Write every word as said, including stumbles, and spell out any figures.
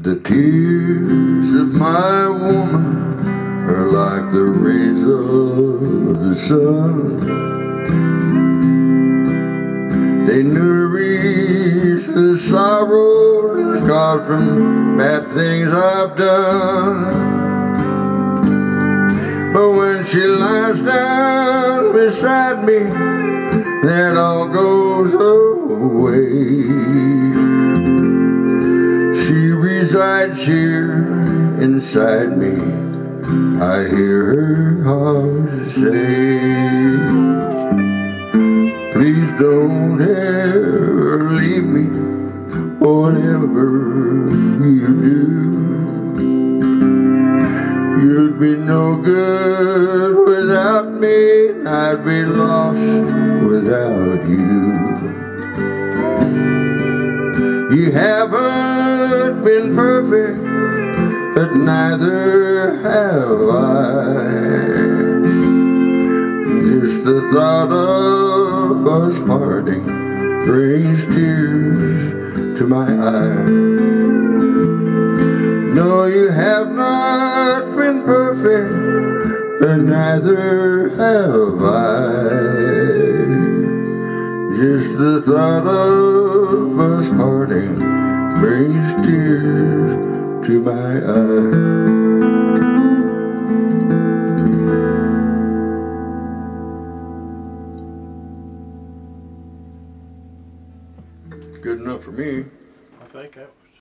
The tears of my woman are like the rays of the sun. They nourish the sorrows caused from bad things I've done. But when she lies down beside me, that all goes away. She resides here inside me. I hear her heart say, please don't ever leave me, whatever you do. You'd be no good without me, and I'd be lost without you. You haven't been perfect, but neither have I. Just the thought of us parting brings tears to my eyes. No, you have not been perfect, but neither have I. Just the thought of us parting brings tears to my eyes.